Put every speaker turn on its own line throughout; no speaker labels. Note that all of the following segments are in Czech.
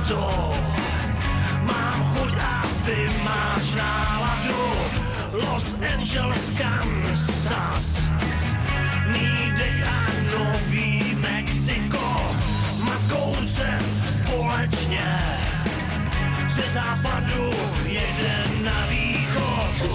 to. Mám chuť a ty máš náladu. Los Angeles, Kansas, Nýdek a Nový Mexiko. Matkou cest společně ze západu jeden na východ.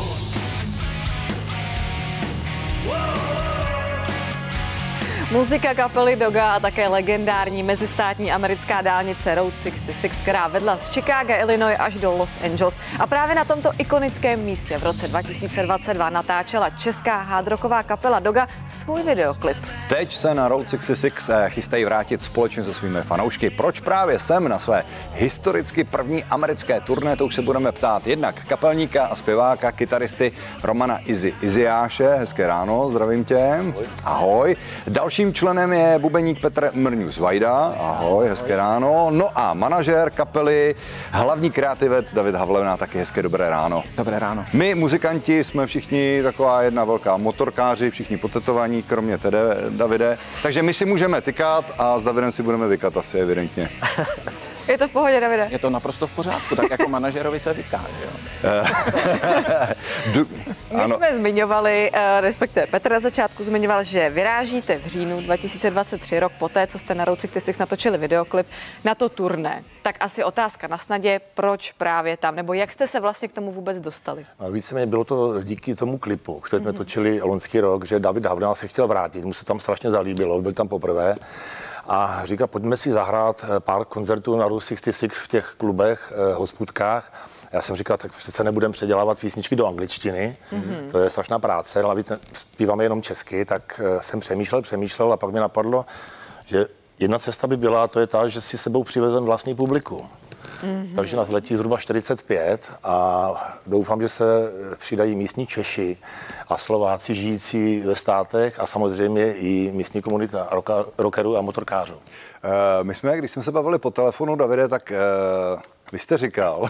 Muzika kapely Doga a také legendární mezistátní americká dálnice Route 66, která vedla z Chicaga, Illinois až do Los Angeles. A právě na tomto ikonickém místě v roce 2022 natáčela česká hardrocková kapela Doga svůj videoklip.
Teď se na Route 66 chystají vrátit společně se svými fanoušky. Proč právě sem na své historicky první americké turné, to už se budeme ptát jednak kapelníka a zpěváka, kytaristy Romana Iziáše. Hezké ráno, zdravím tě. Ahoj. Dalším členem je bubeník Petr Mrňus Vajda. Ahoj, hezké ráno. No a manažér kapely, hlavní kreativec David Havlena, taky hezké dobré ráno.
Dobré ráno.
My, muzikanti, jsme všichni taková jedna velká motorkáři, všichni potetovaní, kromě tebe, Davide. Takže my si můžeme tykat a s Davidem si budeme vykat asi evidentně.
Je to v pohodě, Davide?
Je to naprosto v pořádku, tak jako manažerovi se vyká, že jo?
My jsme zmiňovali, respektive Petr na začátku zmiňoval, že vyrážíte v říjnu 2023, rok poté, co jste na Route 66 natočili videoklip na to turné. Tak asi otázka na snadě, proč právě tam, nebo jak jste se vlastně k tomu vůbec dostali?
Víceméně bylo to díky tomu klipu, který jsme točili loňský rok, že David Havlena se chtěl vrátit, mu se tam strašně zalíbilo, byl tam poprvé. A říkal, pojďme si zahrát pár koncertů na Route 66 v těch klubech, hospůdkách. Já jsem říkal, tak přece nebudeme předělávat písničky do angličtiny, to je strašná práce, ale zpíváme jenom česky, tak jsem přemýšlel a pak mi napadlo, že jedna cesta by byla, to je ta, že si sebou přivezem vlastní publikum. Takže nás letí zhruba 45 a doufám, že se přidají místní Češi a Slováci žijící ve státech a samozřejmě i místní komunita rockerů a motorkářů.
My jsme, když jsme se bavili po telefonu, Davide, tak vy jste říkal,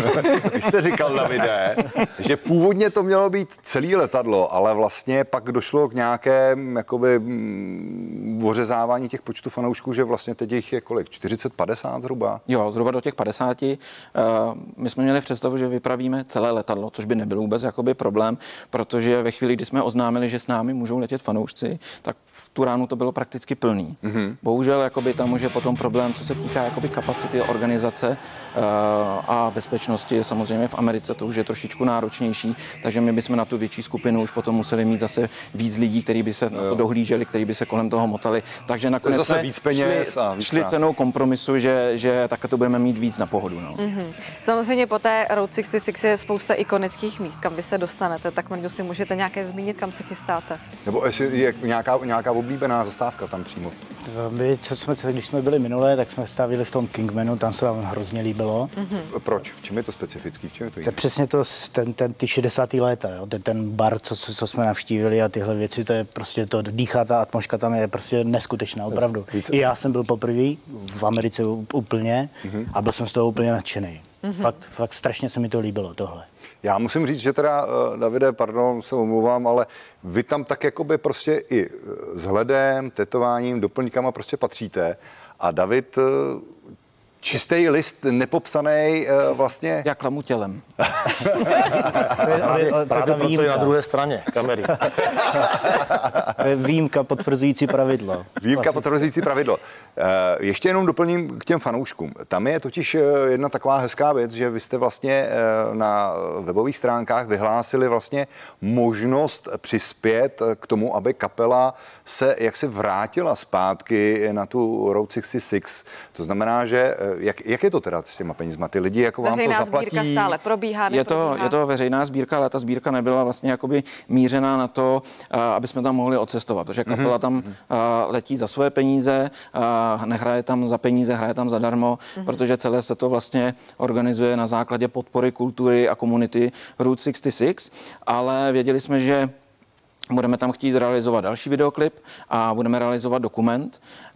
Davide, že původně to mělo být celé letadlo, ale vlastně pak došlo k nějakém jakoby ořezávání těch počtu fanoušků, že vlastně teď jich je kolik? 40-50 zhruba?
Jo, zhruba do těch 50. My jsme měli představu, že vypravíme celé letadlo, což by nebyl vůbec jakoby problém, protože ve chvíli, kdy jsme oznámili, že s námi můžou letět fanoušci, tak v tu ránu to bylo prakticky plný. Bohužel jakoby tam už je potom problém, co se týká jakoby kapacity organizace a bezpečnosti. Samozřejmě v Americe to už je trošičku náročnější, takže my bychom na tu větší skupinu už potom museli mít zase víc lidí, kteří by se na to dohlíželi, kteří by se kolem toho motali. Takže nakonec jsme šli cenou kompromisu, že takhle to budeme mít víc na pohodu. No.
Samozřejmě po té Route 66 je spousta ikonických míst, kam vy se dostanete, tak Mrňu, si můžete nějaké zmínit, kam se chystáte?
Nebo jestli je nějaká oblíbená zastávka tam přímo?
My, když jsme byli minulé, tak jsme stavili v tom Kingmanu, tam se vám hrozně líbilo.
Proč? V čem je to specifický?
To je přesně to, ty 60. léta, jo? Ten bar, co jsme navštívili a tyhle věci, to je prostě to dýchá, ta atmosféra tam je prostě neskutečná, opravdu. I já jsem byl poprvé v Americe úplně a byl jsem z toho úplně nadšený. Fakt strašně se mi to líbilo, tohle.
Já musím říct, že teda, Davide, pardon, se omlouvám, ale vy tam tak jakoby prostě i vzhledem, tetováním, doplňkama prostě patříte a David čistý list, nepopsaný vlastně.
Já klamu tělem.
Právě proto je na druhé straně kamery.
Výjimka potvrzující pravidlo.
Výjimka potvrzující pravidlo. Ještě jenom doplním k těm fanouškům. Tam je totiž jedna taková hezká věc, že vy jste vlastně na webových stránkách vyhlásili vlastně možnost přispět k tomu, aby kapela se jaksi vrátila zpátky na tu Route 66. To znamená, že jak je to teda s těma penězma? Ty lidi jako vám to zaplatí?
Veřejná sbírka stále probíhá,
je to veřejná sbírka, ale ta sbírka nebyla vlastně jakoby mířená na to, aby jsme tam mohli odcestovat, protože kapela tam letí za své peníze, nehraje tam za peníze, hraje tam zadarmo, protože celé se to vlastně organizuje na základě podpory kultury a komunity Route 66, ale věděli jsme, že budeme tam chtít realizovat další videoklip a budeme realizovat dokument.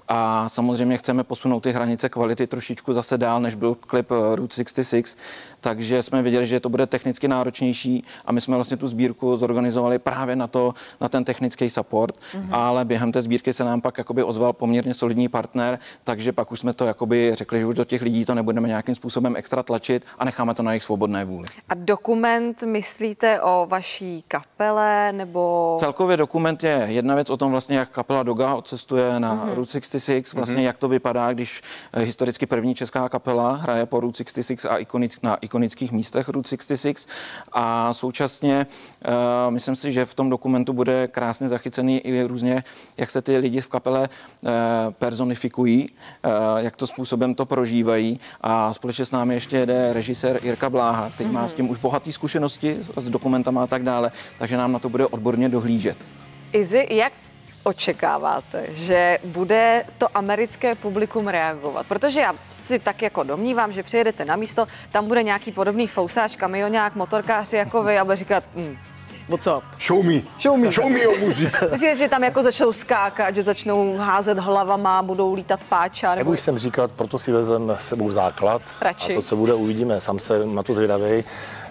a samozřejmě chceme posunout ty hranice kvality trošičku zase dál, než byl klip Route 66, takže jsme viděli, že to bude technicky náročnější a my jsme vlastně tu sbírku zorganizovali právě na ten technický support, ale během té sbírky se nám pak jakoby ozval poměrně solidní partner, takže pak už jsme to jakoby řekli, že už do těch lidí to nebudeme nějakým způsobem extra tlačit a necháme to na jejich svobodné vůli.
A dokument myslíte o vaší kapele nebo?
Celkově dokument je jedna věc o tom vlastně, jak kapela Doga odcestuje na Route 66, vlastně jak to vypadá, když historicky první česká kapela hraje po Route 66 a na ikonických místech Route 66 a současně myslím si, že v tom dokumentu bude krásně zachycený i různě, jak se ty lidi v kapele personifikují, jak to způsobem to prožívají a společně s námi ještě jede režisér Jirka Bláha, který má s tím už bohatý zkušenosti s dokumentama a tak dále, takže nám na to bude odborně dohlížet.
Izzy, jak očekáváte, že bude to americké publikum reagovat? Protože já si tak jako domnívám, že přijedete na místo, tam bude nějaký podobný fousáč, kamionák, motorkáři jako vy a bude říkat what's up?
Show me your music.
Myslíte, že tam jako začnou skákat, že začnou házet hlavama, budou lítat páča?
Jak už jsem říkal, proto si vezem s sebou základ.
Radši.
A to, co bude, uvidíme. Sám se na to zvědavej.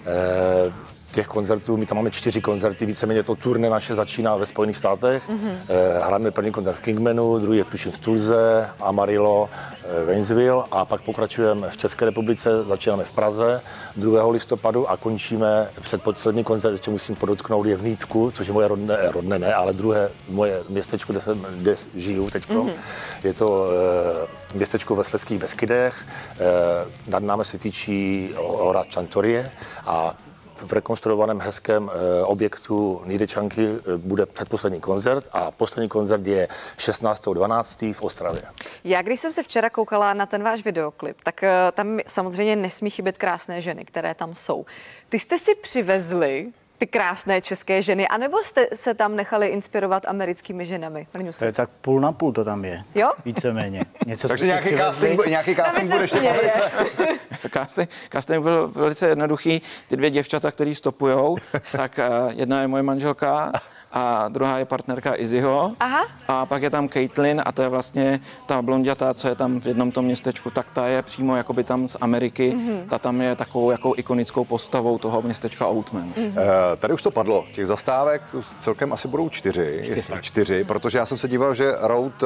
Těch koncertů, my tam máme 4 koncerty, víceméně to turné naše začíná ve Spojených státech. Hrajeme první koncert v Kingmanu, druhý je tuším v Tulze, Amarillo, Waynesville a pak pokračujeme v České republice, začínáme v Praze 2. listopadu a končíme předposlední koncert, ještě musím podotknout, je v Nýtku, což je moje rodné ne, ale druhé moje městečko, kde žiju teď. Je to městečko ve Slezských Beskydech, nad námi se týčí hora Čantorie a v rekonstruovaném hezkém objektu Nýdečanky bude předposlední koncert a poslední koncert je 16.12. v Ostravě.
Já když jsem se včera koukala na ten váš videoklip, tak tam samozřejmě nesmí chybět krásné ženy, které tam jsou. Ty jste si přivezli ty krásné české ženy, anebo jste se tam nechali inspirovat americkými ženami?
To je tak půl na půl to tam je.
Jo?
Víceméně.
Takže nějaký casting bude ještě v Americe.
Casting byl velice jednoduchý. Ty 2 děvčata, který stopujou, tak jedna je moje manželka a druhá je partnerka Izzyho.
Aha.
A pak je tam Caitlin a to je vlastně ta blondětá, co je tam v jednom tom městečku, tak ta je přímo jakoby tam z Ameriky. Ta tam je takovou jako ikonickou postavou toho městečka Oatman.
Tady už to padlo. Těch zastávek celkem asi budou 4, protože já jsem se díval, že Route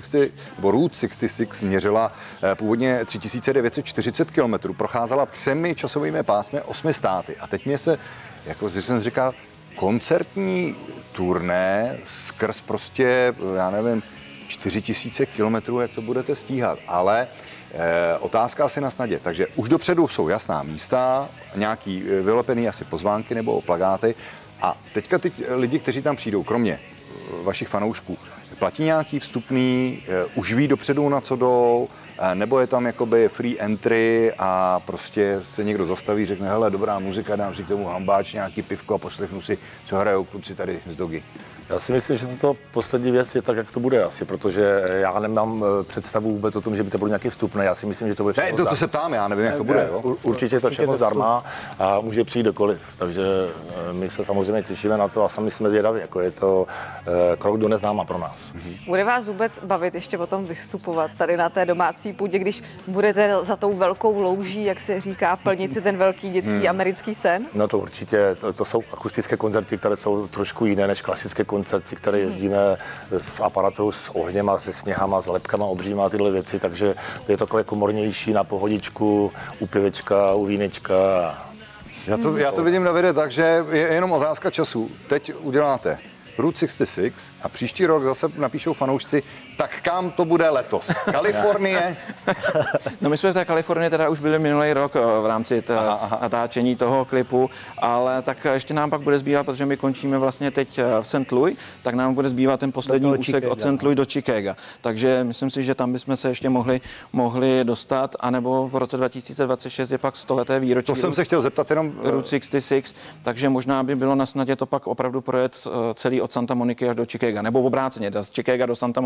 66 měřila původně 3940 km, procházela 3 časovými pásmy 8 státy. A teď mě se, jako jsem říkal, koncertní turné skrz prostě, já nevím, 4000 kilometrů, jak to budete stíhat, ale otázka asi na snadě. Takže už dopředu jsou jasná místa, nějaký vylepený asi pozvánky nebo plakáty a teďka ty lidi, kteří tam přijdou, kromě vašich fanoušků, platí nějaký vstupný, už ví dopředu, na co jdou, nebo je tam jakoby free entry a prostě se někdo zastaví, řekne, hele, dobrá muzika, dám si k tomu hambáč, nějaký pivko a poslechnu si, co hrajou kluci tady z Dogy.
Já si myslím, že to poslední věc je tak, jak to bude asi, protože já nemám představu vůbec o tom, že by to bylo nějaký vstupné. Já si myslím, že to bude všechno
zdarma. To se ptám, já nevím, jak to bude. Jo?
Určitě to všechno zdarma a může přijít kdokoliv. Takže my se samozřejmě těšíme na to a sami jsme zvědaví, jako je to krok do neznáma pro nás.
Bude vás vůbec bavit ještě potom vystupovat tady na té domácí půdě, když budete za tou velkou louží, jak se říká, plnit si ten velký dětský americký sen?
No to určitě, to jsou akustické koncerty, které jsou trošku jiné než klasické koncerty, které jezdíme s aparaturou, s ohněma, se sněhama, s lepkama obříma a tyhle věci, takže to je takové komornější na pohodičku, u pivečka, u vínečka.
Já to vidím na videu tak, že je jenom otázka času. Teď uděláte Route 66 a příští rok zase napíšou fanoušci, tak kam to bude letos? Kalifornie?
No my jsme v té Kalifornii teda už byli minulý rok v rámci natáčení toho klipu, ale tak ještě nám pak bude zbývat, protože my končíme vlastně teď v St. Louis, tak nám bude zbývat ten poslední úsek od St. Louis do Chicaga. Takže myslím si, že tam bychom se ještě mohli dostat, anebo v roce 2026 je pak 100leté výročí.
To jsem se chtěl zeptat jenom.
Route 66, takže možná by bylo na snadě to pak opravdu projet celý od Santa Moniky až do Chicaga, nebo v obráceně, z Chicaga do Santa Moniky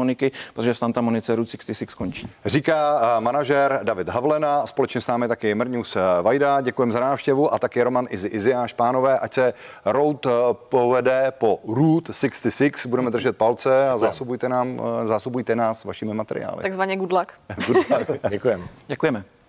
protože v Santa Monice Route 66 končí.
Říká manažer David Havlena, společně s námi taky Mrňus Vajda. Děkujeme za návštěvu a taky Roman Iziáš. Pánové, ať se road povede po Route 66. Budeme držet palce a zásobujte nás vašimi materiály.
Takzvaně good luck.
Good luck.
Děkujeme.
Děkujeme.